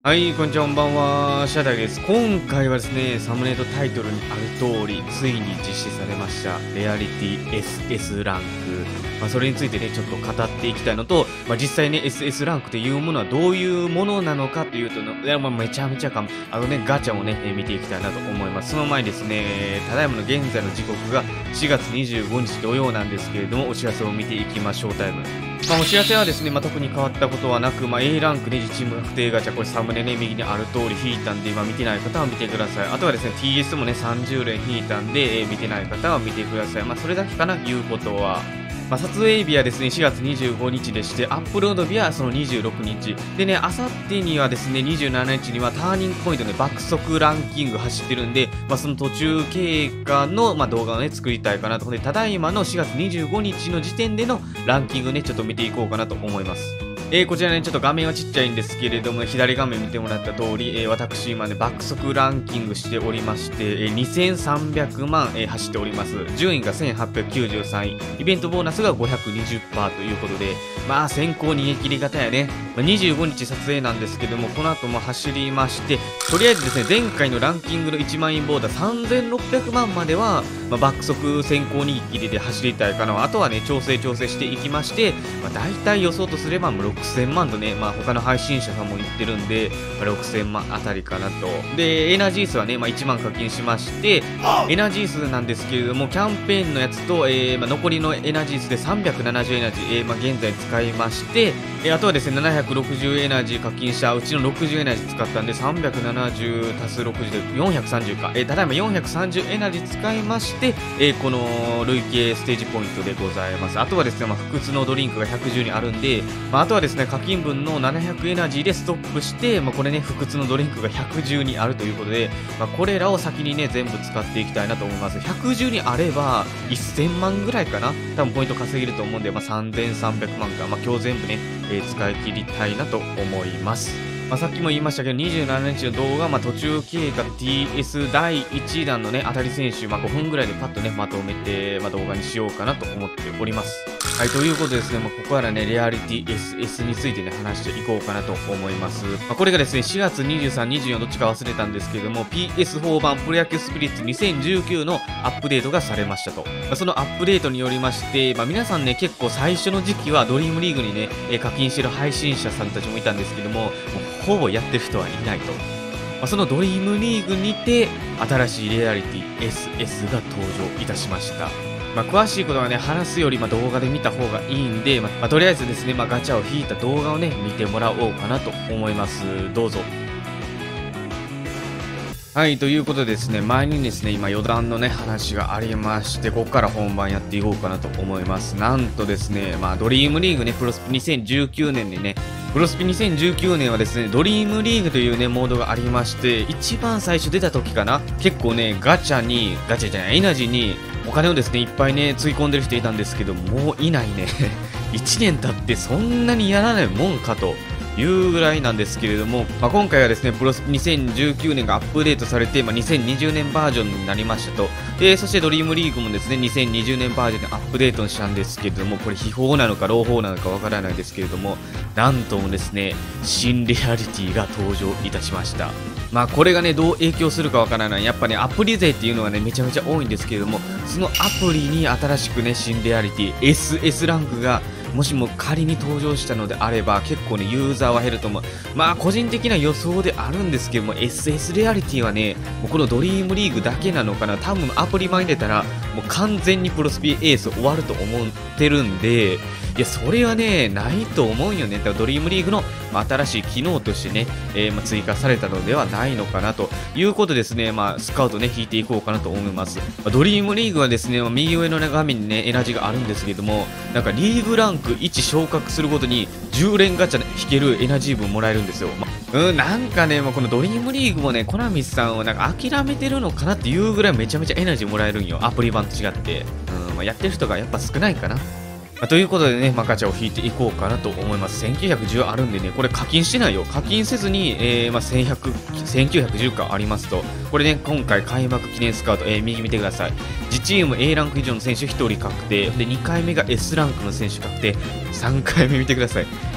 はい、こんにちは、こんばんは、シャダイです。今回はですね、サムネとタイトルにある通り、ついに実施されました、レアリティ SS ランク。それについてね、ちょっと語っていきたいのと、実際ね、SS ランクというものはどういうものなのかというとめちゃめちゃガチャをね、見ていきたいなと思います。その前にですね、ただいまの現在の時刻が4月25日土曜なんですけれども、お知らせを見ていきましょう、タイム。お知らせはですね、特に変わったことはなく、A ランクね、自チーム確定ガチャ、これサムネね、右にある通り引いたんで、見てない方は見てください。あとはですね、TS もね、30連引いたんで、見てない方は見てください。それだけかな、言うことは。撮影日はですね、4月25日でして、アップロード日はその26日。でね、あさってにはですね、27日にはターニングポイントで爆速ランキング走ってるんで、その途中経過の、動画をね、作りたいかなと。で、ただいまの4月25日の時点でのランキングね、ちょっと見ていこうかなと思います。こちらね、ちょっと画面はちっちゃいんですけれども、左画面見てもらった通り、私今ね、爆速ランキングしておりまして、2300万、走っております。順位が1893位、イベントボーナスが520%ということで、先行逃げ切り型やね。25日撮影なんですけども、この後も走りまして、とりあえずですね、前回のランキングの1万円ボーダー3600万までは、爆速先行逃げ切りで走りたいかな。あとはね、調整していきまして、大体予想とすれば6000万とね、他の配信者さんも言ってるんで、6000万あたりかなと。で、エナジー数はね、1万課金しまして、エナジー数なんですけれども、キャンペーンのやつと、残りのエナジー数で370エナジー、現在使いまして、あとはですね、760エナジー課金したうちの60エナジー使ったんで、370足す60で430か。ただいま430エナジー使いまして、この累計ステージポイントでございます。あとはですね、不屈のドリンクが112あるんで、あとはですね、課金分の700エナジーでストップして、これね、不屈のドリンクが112あるということで、これらを先にね、全部使っていきたいなと思います。112あれば、1000万ぐらいかな。多分ポイント稼げると思うんで、3300万か。今日全部ね、使い切りたいなと思います。さっきも言いましたけど、27日の動画、途中経過 TS 第1弾のね、当たり選手、5分ぐらいでパッとね、まとめて、動画にしようかなと思っております。はい、ということでですね、ここからね、レアリティ SS についてね、話していこうかなと思います。これがですね、4月23、24どっちか忘れたんですけれども、PS4 版プロ野球スピリッツ2019のアップデートがされましたと。そのアップデートによりまして、皆さんね、結構最初の時期はドリームリーグにね、課金してる配信者さんたちもいたんですけども、ほぼやってる人はいないと。そのドリームリーグにて、新しいレアリティ SS が登場いたしました。詳しいことはね、話すより動画で見た方がいいんで、とりあえずですね、ガチャを引いた動画をね、見てもらおうかなと思います。どうぞ。はい、ということでですね、前にですね、今余談のね、話がありまして、ここから本番やっていこうかなと思います。なんとですね、ドリームリーグね、プロスピ2019年にね、プロスピ2019年はですね、ドリームリーグというね、モードがありまして、一番最初出た時かな、結構ね、エナジーにお金をですね、いっぱいね、つぎ込んでる人いたんですけど、もういないね。1年経ってそんなにやらないもんかと。いうぐらいなんですけれども、今回はですね、プロスピ2019年がアップデートされて、2020年バージョンになりましたと。そしてドリームリーグもですね、2020年バージョンにアップデートしたんですけれども、これ秘宝なのか朗報なのかわからないですけれども、なんともですね、新レアリティが登場いたしました。これがね、どう影響するかわからない。やっぱね、アプリ勢っていうのがね、めちゃめちゃ多いんですけれども、そのアプリに新しくね、新レアリティ、SS ランクが、もしも仮に登場したのであれば、結構ね、ユーザーは減ると思う。個人的な予想であるんですけども、SS レアリティはね、もうこのドリームリーグだけなのかな。多分アプリ版に出たら、もう完全にプロスピエース終わると思ってるんで、いや、それはね、ないと思うよね。だからドリームリーグの新しい機能としてね、追加されたのではないのかなということですね、スカウトね、引いていこうかなと思います。ドリームリーグはですね、右上の、ね、画面にね、エナジーがあるんですけども、なんかリーグランク1昇格するごとに10連ガチャ引けるエナジー分もらえるんですよ。なんかね、このドリームリーグもね、コナミさんはなんか諦めてるのかなっていうぐらいめちゃめちゃエナジーもらえるんよ。アプリ版と違って。やってる人がやっぱ少ないかな。ということでね、ガチャを引いていこうかなと思います。1910あるんでね、これ課金してないよ。課金せずに、1910かありますと。これね、今回開幕記念スカウト、右見てください。自チーム A ランク以上の選手1人確定。で、2回目が S ランクの選手確定。3回目見てください。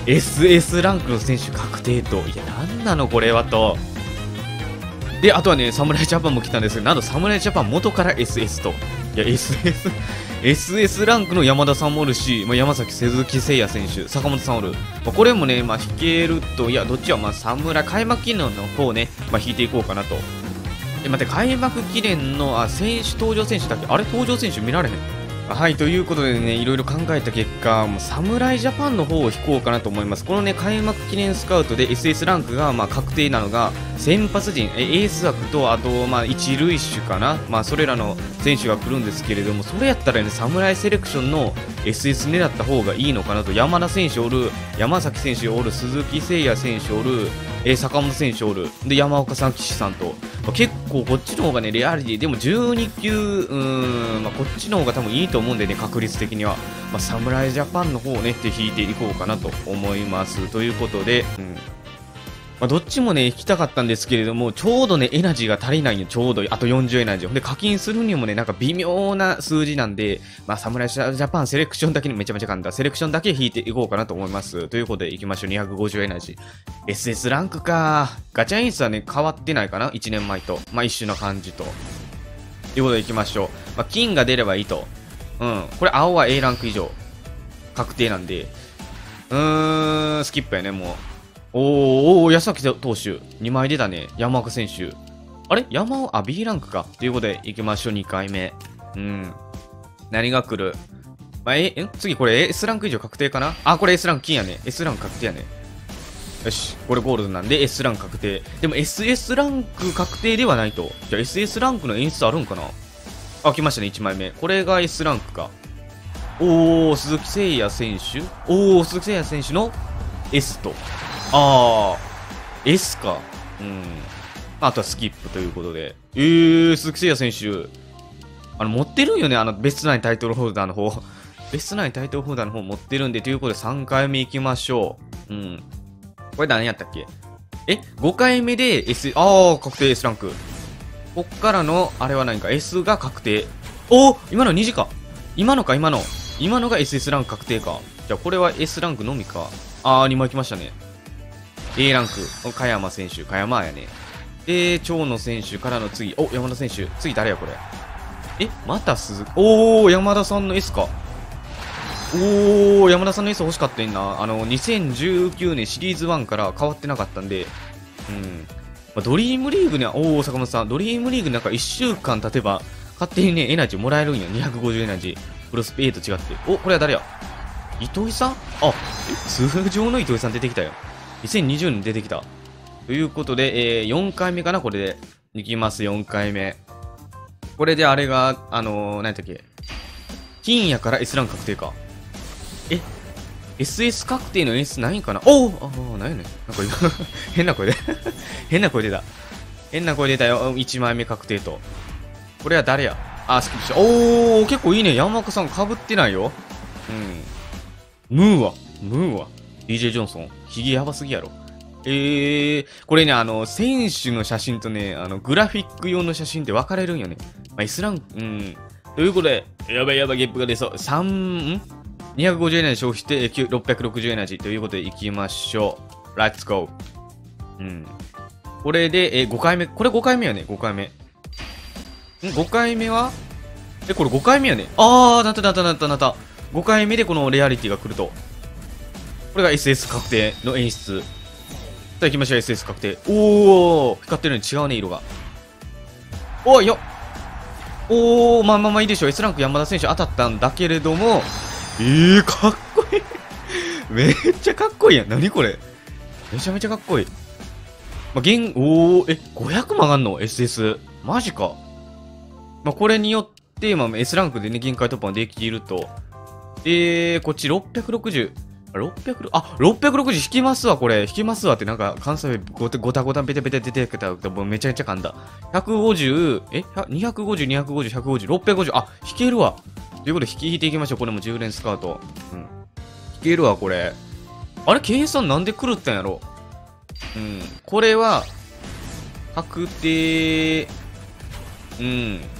SS ランクの選手確定と。いや、なんなのこれはと。で、あとはね、侍ジャパンも来たんですけど、なんと侍ジャパン元から SS と。いや、SS ランクの山田さんもおるし、山崎鈴木誠也選手、坂本さんおる。これもね、引けると、いや、どっちは侍、開幕記念の方をね、引いていこうかなと。待って、開幕記念の、選手、登場選手だっけ、あれ登場選手見られへん。はい、ということでね、いろいろ考えた結果、もう侍ジャパンの方を引こうかなと思います。このね、開幕記念スカウトで SS ランクが確定なのが、先発陣、エース枠と、あと、一塁手かな、それらの選手が来るんですけれども、それやったらね、侍セレクションの SS 狙った方がいいのかなと。山田選手おる、山崎選手おる、鈴木誠也選手おる、坂本選手おる、で、山岡さん、岸さんと、結構こっちの方がね、レアリティ、でも12球、こっちの方が多分いいと思うんでね、確率的には。侍ジャパンの方をね、引いていこうかなと思います。ということで、どっちもね、引きたかったんですけれども、ちょうどね、エナジーが足りないよ、ちょうど、あと40エナジー。で、課金するにもね、なんか微妙な数字なんで、侍ジャパンセレクションだけにめちゃめちゃ簡単。セレクションだけ引いていこうかなと思います。ということで、行きましょう。250エナジー。SS ランクか。ガチャ演出はね、変わってないかな ?1 年前と。一緒な感じと。ということで行きましょう。金が出ればいいと。これ、青は A ランク以上。確定なんで。スキップやね、もう。安崎投手。2枚出たね。山岡選手。あれB ランクか。ということで、行きましょう。2回目。何が来る次これ S ランク以上確定かなこれ S ランク金やね。S ランク確定やね。よし。これゴールドなんで S ランク確定。でも SS ランク確定ではないと。じゃあ SS ランクの演出あるんかな来ましたね。1枚目。これが S ランクか。鈴木誠也選手鈴木誠也選手の S と。S か。あとはスキップということで。鈴木誠也選手。持ってるんよね。ベストナインタイトルホルダーの方。ベストナインタイトルホルダーの方持ってるんで、ということで3回目行きましょう。これ何やったっけ5回目で S、確定 S ランク。こっからの、あれは何か S が確定。今の2時か。今のが SS ランク確定か。じゃあこれは S ランクのみか。2枚来ましたね。A ランク、加山選手、加山やね。で、長野選手からの次、山田選手、次誰やこれ。また鈴木、山田さんの S か。山田さんの S 欲しかったんな。2019年シリーズ1から変わってなかったんで、ドリームリーグね、坂本さん、ドリームリーグなんか1週間経てば、勝手にね、エナジーもらえるんや。250エナジー。プロスペ A と違って。これは誰や糸井さん通常の糸井さん出てきたよ。2020年出てきた。ということで、4回目かなこれで。いきます、4回目。これであれが、何やったっけ金やから S ランク確定か。SS 確定の演出ないんかななんやねん。なんか変な声で。変な声出た。変な声出たよ。1枚目確定と。これは誰やスキップした。結構いいね。山岡さん被ってないよ。ムーンは DJ ジョンソン。ヒゲやばすぎやろ。これね、選手の写真とね、グラフィック用の写真って分かれるんよね。S ランク、ということで、やばいゲップが出そう。250エナジー消費して660エナジーということでいきましょう。レッツゴー。これで、5回目。これ5回目やね、5回目。5回目はこれ5回目やね。なった。5回目でこのレアリティが来ると。これが SS 確定の演出。さあ行きましょう、SS 確定。光ってるのに違うね、色が。いや。いいでしょう。S ランク山田選手当たったんだけれども、かっこいい。めっちゃかっこいいやん。何これ。めちゃめちゃかっこいい。500も上がんの ?SS。マジか。これによって、S ランクでね、限界突破ができると。こっち660。660引きますわ、これ。引きますわってなんか、関西弁ごたごたペテペテ出てきた。めちゃめちゃ噛んだ。150、250、250、150、650。引けるわ。ということで、引いていきましょう。これも10連スカート。引けるわ、これ。あれ、計算なんで狂ったんやろ。これは、確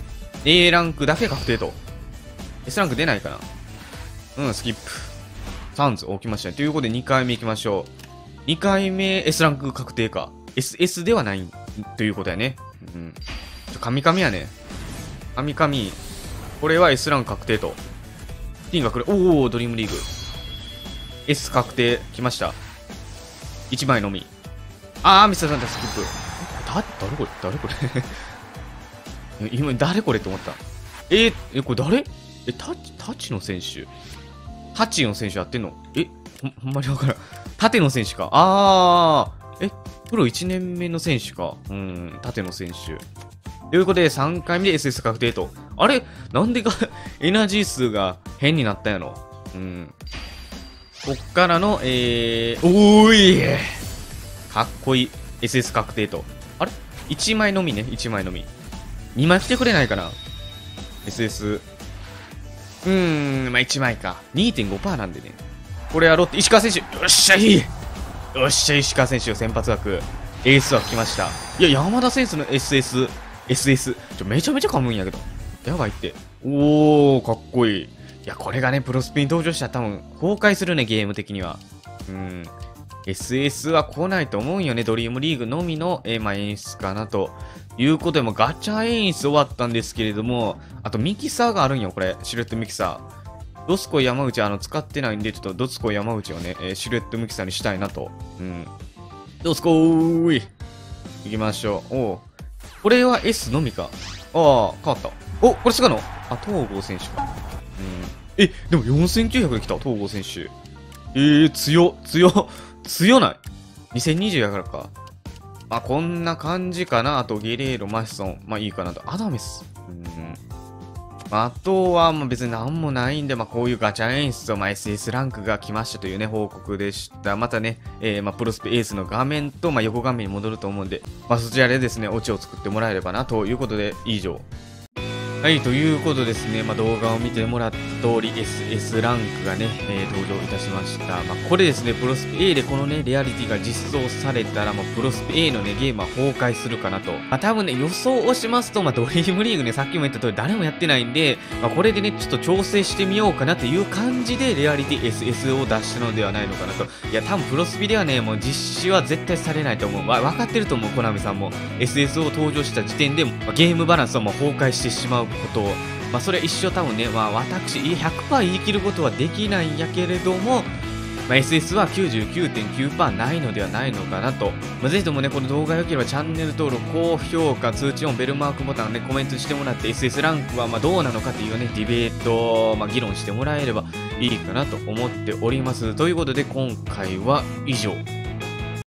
定、A ランクだけ確定と。S ランク出ないかな。スキップ。 サンズ、起きましたね。ということで2回目行きましょう。2回目 S ランク確定か。SS ではないということやね。うん。カミカミやね。カミカミ。これは S ランク確定と。ティーンが来る。おー、ドリームリーグ。S 確定。来ました。1枚のみ。ミスターサンタスキップ。誰これ誰これ今、誰これって思った。これ誰タチの選手タチの選手やってんのほんまにわからん。縦の選手か。プロ1年目の選手か。縦の選手。ということで、3回目で SS 確定と。あれなんでかエナジー数が変になったんやろ。こっからの、かっこいい。SS 確定と。あれ ?1 枚のみね。1枚のみ。2枚来てくれないかな ?SS。1枚か。2.5% なんでね。これやろうって、石川選手。よっしゃいよっしゃ、石川選手先発枠。エース枠来ました。いや、山田選手の SS。めちゃめちゃ噛むんやけど。やばいって。かっこいい。いや、これがね、プロスピに登場したら多分、崩壊するね、ゲーム的には。SS は来ないと思うんよね。ドリームリーグのみの、演出かなと。いうことで、もガチャ演出終わったんですけれども、あとミキサーがあるんよ、これ。シルエットミキサー。ドスコイ山内、使ってないんで、ちょっとドスコイ山内をね、シルエットミキサーにしたいなと。ドスコーいきましょう。これは S のみか。変わった。これ菅野東郷選手か。でも4900で来た、東郷選手。強ない ?2020 やからか。こんな感じかな。あと、ゲレーロ、マシソン。いいかなと。アダメス。あとは、別になんもないんで、こういうガチャ演出を、SS ランクが来ましたというね、報告でした。またね、プロスペエースの画面と、横画面に戻ると思うんで、そちらでですね、オチを作ってもらえればな、ということで、以上。はい、ということですね、動画を見てもらった通り SS ランクがね、登場いたしました。これですね、プロスペ A でこのね、レアリティが実装されたら、プロスペ A のね、ゲームは崩壊するかなと。多分ね、予想をしますと、ドリームリーグね、さっきも言った通り誰もやってないんで、これでね、ちょっと調整してみようかなという感じで、レアリティ SS を出したのではないのかなと。いや、多分プロスピではね、もう実施は絶対されないと思う。分かってると思う、コナミさんも。SS を登場した時点で、ゲームバランスはもう崩壊してしまうことを、それは一生多分ね、私、100% 言い切ることはできないんやけれども、SS は 99.9% ないのではないのかなと。ぜひともね、この動画良ければチャンネル登録、高評価、通知音、ベルマークボタンね、コメントしてもらって SS ランクはどうなのかというね、ディベート、議論してもらえればいいかなと思っております。ということで、今回は以上。